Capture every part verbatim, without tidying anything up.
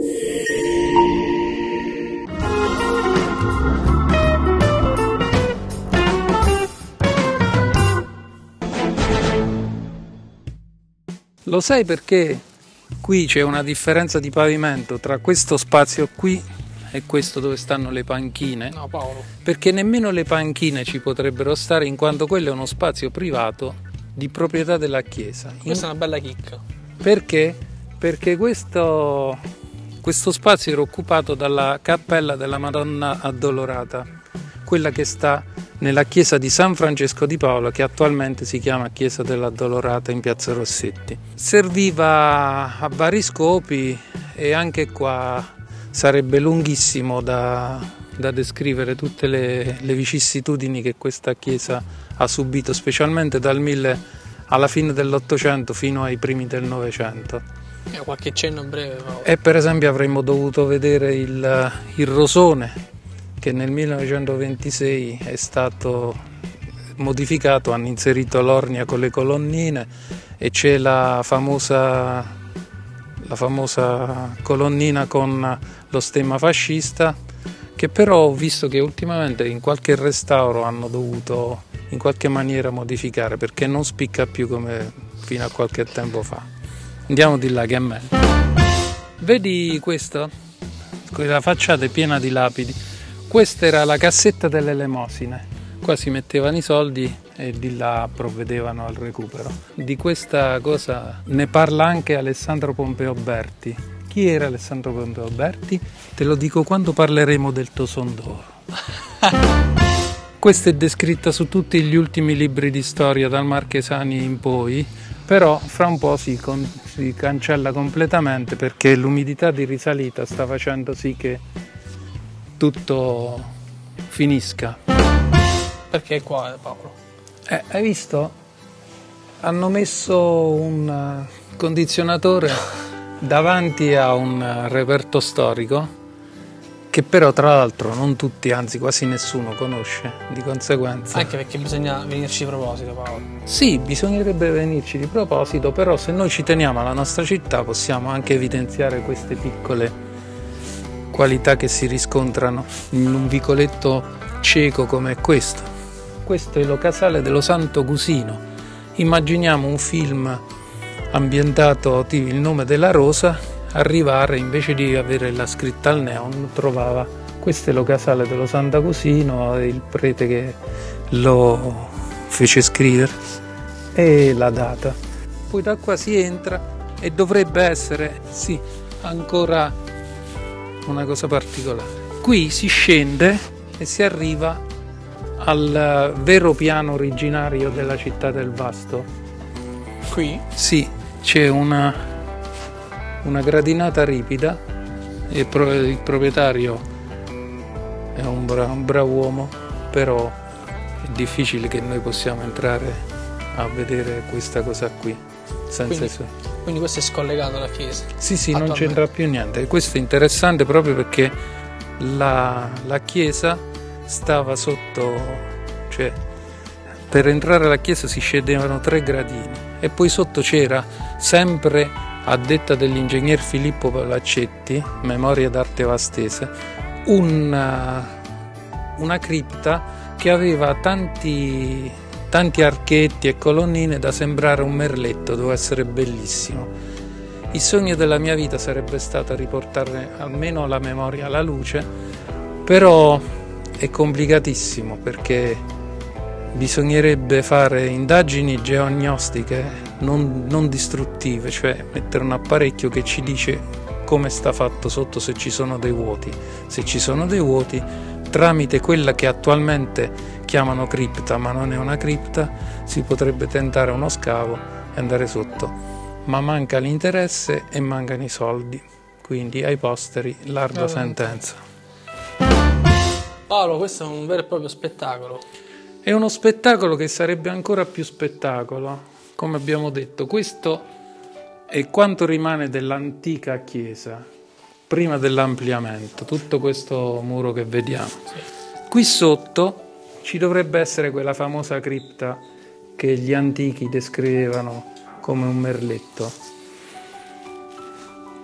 Lo sai perché qui c'è una differenza di pavimento tra questo spazio qui e questo dove stanno le panchine? No, Paolo. Perché nemmeno le panchine ci potrebbero stare, in quanto quello è uno spazio privato di proprietà della chiesa. Questa è una bella chicca. Perché? Perché questo, questo spazio era occupato dalla cappella della Madonna Addolorata, quella che sta nella chiesa di San Francesco di Paola, che attualmente si chiama Chiesa dell'Addolorata in piazza Rossetti. Serviva a vari scopi e anche qua sarebbe lunghissimo da, da descrivere tutte le, le vicissitudini che questa chiesa ha subito, specialmente dal mille alla fine dell'Ottocento fino ai primi del Novecento. Eh, qualche cenno breve, Paolo. E per esempio avremmo dovuto vedere il, il rosone, che nel millenovecentoventisei è stato modificato, hanno inserito l'ornia con le colonnine e c'è la famosa, la famosa colonnina con lo stemma fascista, che però ho visto che ultimamente in qualche restauro hanno dovuto in qualche maniera modificare, perché non spicca più come fino a qualche tempo fa. Andiamo di là che è meglio. Vedi questo? La facciata è piena di lapidi. Questa era la cassetta delle elemosine, qua si mettevano i soldi e di là provvedevano al recupero. Di questa cosa ne parla anche Alessandro Pompeo Berti. Chi era Alessandro Pompeo Berti? Te lo dico quando parleremo del Toson d'Oro. Questa è descritta su tutti gli ultimi libri di storia dal Marchesani in poi, però fra un po' si, con, si cancella completamente perché l'umidità di risalita sta facendo sì che tutto finisca. Perché qua, Paolo? Eh, hai visto? Hanno messo un condizionatore davanti a un reperto storico che però tra l'altro non tutti, anzi quasi nessuno conosce, di conseguenza. Anche perché bisogna venirci di proposito, Paolo. Sì, bisognerebbe venirci di proposito, però se noi ci teniamo alla nostra città possiamo anche evidenziare queste piccole qualità che si riscontrano in un vicoletto cieco come questo. Questo è lo casale dello Santo Cusino. Immaginiamo un film ambientato tipo Il nome della rosa, arrivare invece di avere la scritta al neon trovava questo è lo casale dello Santo Cusino, il prete che lo fece scrivere e la data. Poi da qua si entra e dovrebbe essere, sì, ancora una cosa particolare. Qui si scende e si arriva al vero piano originario della città del Vasto. Qui? Sì, c'è una, una gradinata ripida e il proprietario è un, bra- un bravo uomo, però è difficile che noi possiamo entrare a vedere questa cosa qui senza Quindi, essere... quindi questo è scollegato dalla chiesa? Sì, sì, non c'entra più niente. Questo è interessante proprio perché la, la chiesa stava sotto, cioè per entrare alla chiesa si scendevano tre gradini e poi sotto c'era, sempre a detta dell'ingegner Filippo Palaccetti, memoria d'arte vastese, una, una cripta che aveva tanti, tanti archetti e colonnine da sembrare un merletto, doveva essere bellissimo. Il sogno della mia vita sarebbe stato riportare almeno la memoria alla luce, però è complicatissimo perché bisognerebbe fare indagini geognostiche non, non distruttive, cioè mettere un apparecchio che ci dice come sta fatto sotto, se ci sono dei vuoti. Se ci sono dei vuoti, tramite quella che attualmente chiamano cripta, ma non è una cripta, si potrebbe tentare uno scavo e andare sotto. Ma manca l'interesse e mancano i soldi, quindi ai posteri l'ardua sentenza. Paolo, questo è un vero e proprio spettacolo. È uno spettacolo che sarebbe ancora più spettacolo, come abbiamo detto. Questo è quanto rimane dell'antica chiesa, prima dell'ampliamento, tutto questo muro che vediamo. Sì. Qui sotto ci dovrebbe essere quella famosa cripta che gli antichi descrivevano come un merletto.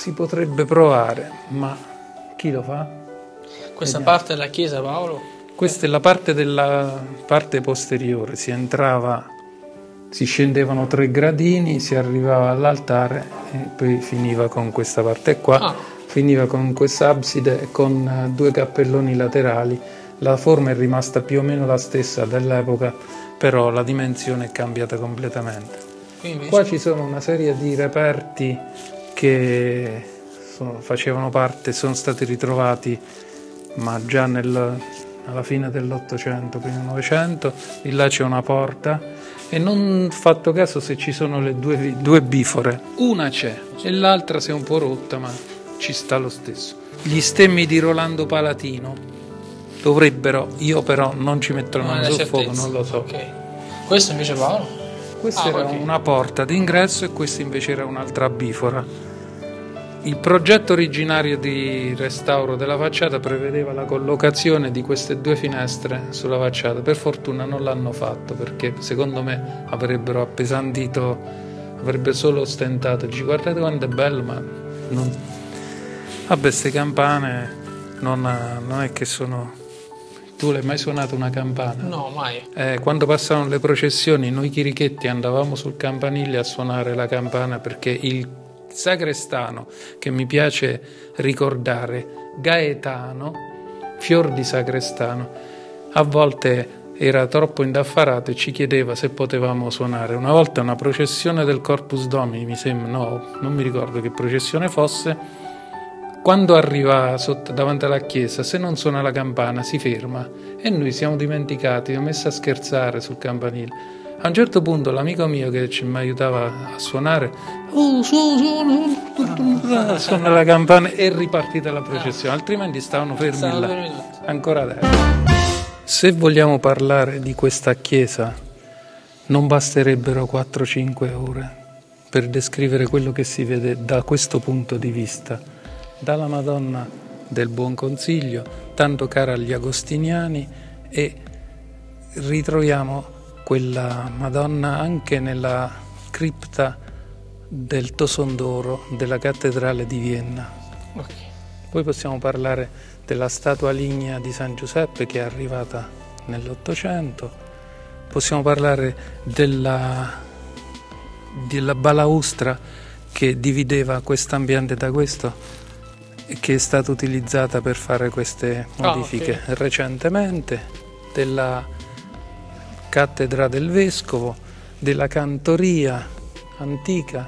si potrebbe provare, ma chi lo fa? Questa Vediamo. parte della chiesa, Paolo? Questa è la parte della parte posteriore, si entrava, si scendevano tre gradini, si arrivava all'altare e poi finiva con questa parte qua, Ah. finiva con questa abside con due cappelloni laterali. La forma è rimasta più o meno la stessa dell'epoca, però la dimensione è cambiata completamente. Qui invece? Qua ci sono una serie di reperti che sono, facevano parte, sono stati ritrovati, ma già nel, alla fine dell'Ottocento, prima del Novecento. Di là c'è una porta e non ho fatto caso se ci sono le due, due bifore. Una c'è e l'altra si è un po' rotta, ma ci sta lo stesso. Gli stemmi di Rolando Palatino dovrebbero, io però non ci metto la Non mano hai la sul fuoco, certezza. non lo so. Ok. Questo invece, Paolo? Questa Ah, era ok. una porta d'ingresso e questa invece era un'altra bifora. Il progetto originario di restauro della facciata prevedeva la collocazione di queste due finestre sulla facciata. Per fortuna non l'hanno fatto, perché secondo me avrebbero appesantito, avrebbe solo ostentato. Dici, guardate quanto è bello, ma non... Vabbè, queste campane non, non è che sono... Tu l'hai mai suonato una campana? No, mai. Eh, quando passavano le processioni, noi chirichetti andavamo sul campanile a suonare la campana, perché il sagrestano, che mi piace ricordare, Gaetano, fior di sagrestano, a volte era troppo indaffarato e ci chiedeva se potevamo suonare. Una volta una processione del Corpus Domini, mi sembra, no, non mi ricordo che processione fosse, quando arriva sotto, davanti alla chiesa, se non suona la campana si ferma e noi siamo dimenticati, abbiamo messo a scherzare sul campanile. A un certo punto l'amico mio che ci mi aiutava a suonare, oh, su, su, suona la campana e è ripartita la processione, altrimenti stavano fermi Stavano là, due minuti. ancora adesso. Se vogliamo parlare di questa chiesa, non basterebbero quattro cinque ore per descrivere quello che si vede da questo punto di vista. Dalla Madonna del Buon Consiglio, tanto cara agli agostiniani, e ritroviamo quella Madonna anche nella cripta del Tosondoro della cattedrale di Vienna. Ok. Poi possiamo parlare della statua lignea di San Giuseppe che è arrivata nell'Ottocento, possiamo parlare della, della balaustra che divideva quest'ambiente da questo, che è stata utilizzata per fare queste modifiche Ah, ok. recentemente, della cattedra del vescovo, della cantoria antica,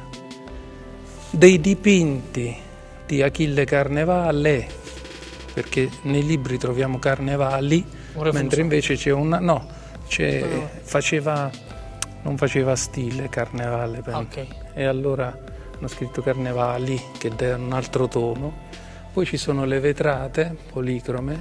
dei dipinti di Achille Carnevale, perché nei libri troviamo Carnevali, Ora mentre funziona. invece c'è una no, c'è, faceva non faceva stile Carnevale, penso. Ok. E allora hanno scritto Carnevali, che dà un altro tono. Poi ci sono le vetrate policrome,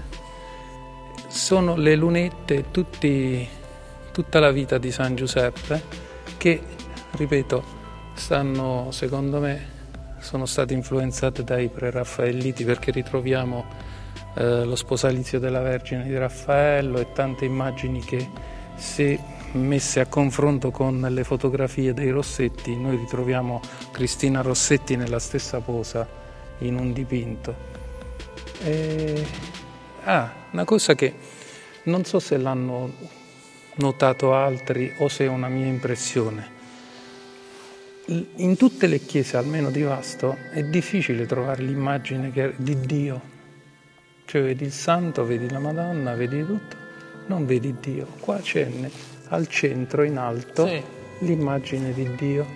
sono le lunette, tutti, tutta la vita di San Giuseppe, che, ripeto, stanno, secondo me, sono state influenzate dai preraffaelliti, perché ritroviamo eh, lo sposalizio della Vergine di Raffaello e tante immagini che, se messe a confronto con le fotografie dei Rossetti, noi ritroviamo Cristina Rossetti nella stessa posa in un dipinto. E... Ah, una cosa che non so se l'hanno notato altri o se è una mia impressione. In tutte le chiese, almeno di Vasto, è difficile trovare l'immagine che- di Dio. Cioè vedi il santo, vedi la Madonna, vedi tutto, non vedi Dio. Qua c'è ne- al centro, in alto, Sì. l'immagine di Dio.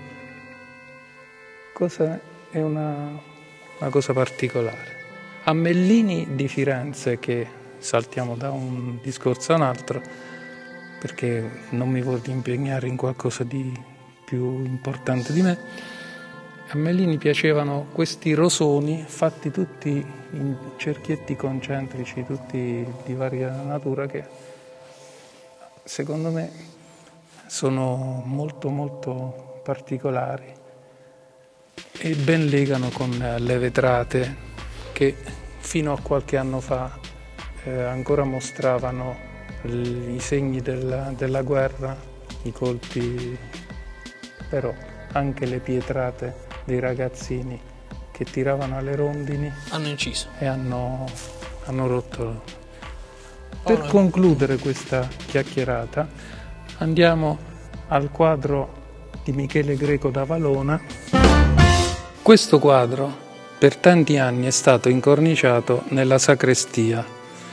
Cosa è una, una cosa particolare. A Mellini di Firenze, che saltiamo da un discorso a un altro, perché non mi voglio impegnare in qualcosa di più importante di me, a Mellini piacevano questi rosoni fatti tutti in cerchietti concentrici, tutti di varia natura, che secondo me sono molto molto particolari e ben legano con le vetrate che fino a qualche anno fa eh, ancora mostravano l- i segni della, della guerra, i colpi, però anche le pietrate dei ragazzini che tiravano alle rondini Hanno inciso. e hanno, hanno rotto. Oh, Per no. concludere questa chiacchierata andiamo al quadro di Michele Greco da Valona. Questo quadro per tanti anni è stato incorniciato nella sacrestia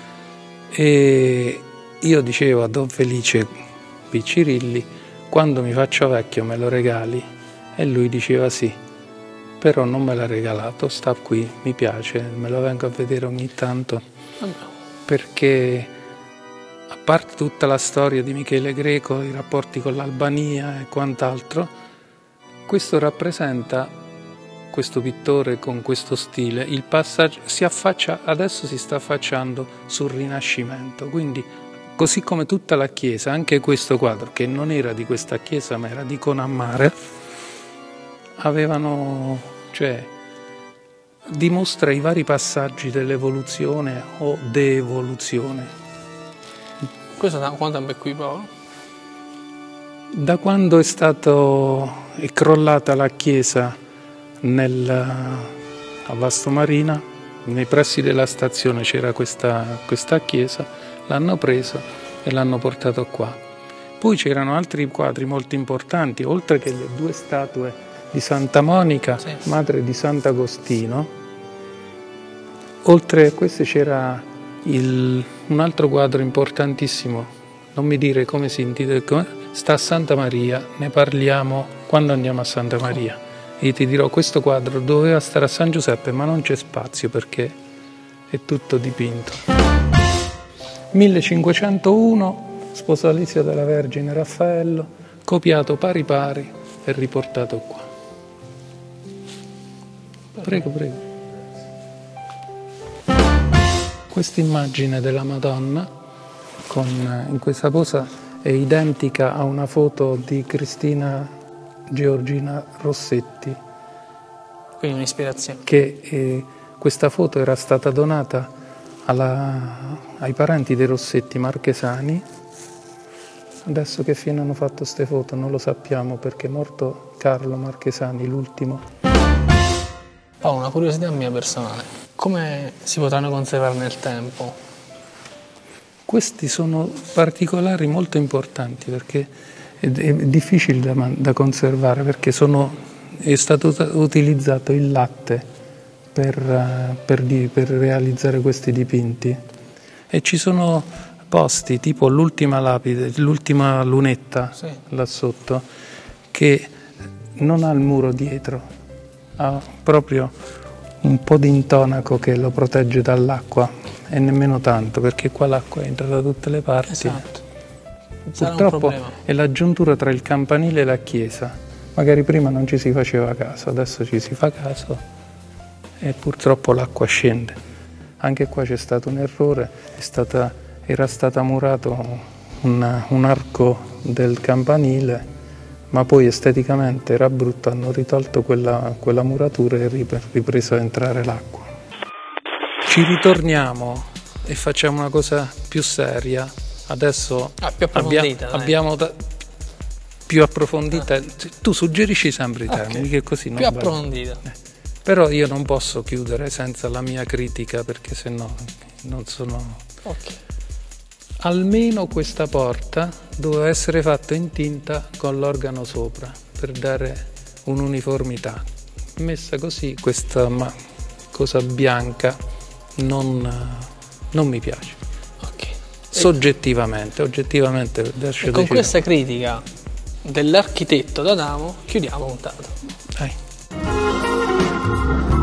e io dicevo a Don Felice Piccirilli: quando mi faccio vecchio me lo regali? E lui diceva sì, però non me l'ha regalato, sta qui, mi piace, me lo vengo a vedere ogni tanto, perché a parte tutta la storia di Michele Greco, i rapporti con l'Albania e quant'altro, questo rappresenta, questo pittore con questo stile, il passaggio, si affaccia, adesso si sta affacciando sul Rinascimento, quindi così come tutta la chiesa, anche questo quadro, che non era di questa chiesa ma era di Conammare, avevano, cioè, dimostra i vari passaggi dell'evoluzione o de-evoluzione. Questo da quanto tempo è qui, Paolo? Da quando è stato è crollata la chiesa nel, a Vastomarina, nei pressi della stazione c'era questa, questa chiesa, l'hanno preso e l'hanno portato qua. Poi c'erano altri quadri molto importanti, oltre che le due statue di Santa Monica, sì, madre di Sant'Agostino. Oltre a queste c'era il, un altro quadro importantissimo, non mi dire come si intitola, sta a Santa Maria, ne parliamo quando andiamo a Santa Maria. E ti dirò, questo quadro doveva stare a San Giuseppe, ma non c'è spazio perché è tutto dipinto. millecinquecentouno, sposalizio della Vergine Raffaello, copiato pari pari e riportato qua. Prego, prego. Questa immagine della Madonna con, in questa posa è identica a una foto di Cristina Georgina Rossetti. Quindi un'ispirazione. Che eh, questa foto era stata donata alla, ai parenti dei Rossetti marchesani. Adesso che fine hanno fatto queste foto non lo sappiamo, perché è morto Carlo Marchesani, l'ultimo. Paolo, una curiosità mia personale. Come si potranno conservare nel tempo? Questi sono particolari molto importanti perché è, è difficile da, da conservare, perché sono, è stato utilizzato il latte per, per, per realizzare questi dipinti e ci sono posti tipo l'ultima lapide, l'ultima lunetta, sì, là sotto, che non ha il muro dietro, ha proprio un po' di intonaco che lo protegge dall'acqua, e nemmeno tanto, perché qua l'acqua entra da tutte le parti. Esatto. Purtroppo è la giuntura tra il campanile e la chiesa. Magari prima non ci si faceva caso, adesso ci si fa caso e purtroppo l'acqua scende. Anche qua c'è stato un errore, è stata, era stato murato una, un arco del campanile, ma poi esteticamente era brutto, hanno ritolto quella, quella muratura e ripreso a entrare l'acqua. Ci ritorniamo e facciamo una cosa più seria. Adesso ah, più approfondita, abbia, abbiamo da, più approfondita. Ah. Tu suggerisci sempre i termini, okay, che così non più vale. Approfondita. Eh. Però io non posso chiudere senza la mia critica, perché sennò non sono... Okay. Almeno questa porta doveva essere fatta in tinta con l'organo sopra per dare un'uniformità. Messa così, questa ma, cosa bianca non, non mi piace. Okay. Soggettivamente, oggettivamente. E con decidere. Questa critica dell'architetto d'Adamo chiudiamo la puntata. Dai.